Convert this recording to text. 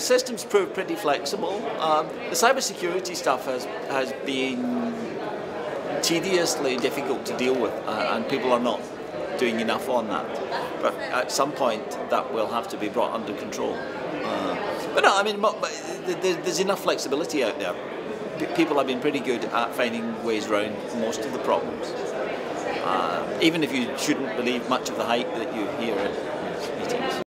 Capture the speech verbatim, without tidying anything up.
the system's proved pretty flexible. Um, the cybersecurity stuff has, has been tediously difficult to deal with, uh, and people are not doing enough on that. But at some point, that will have to be brought under control. Uh, but no, I mean, there's enough flexibility out there. People have been pretty good at finding ways around most of the problems. Uh, even if you shouldn't believe much of the hype that you hear in meetings.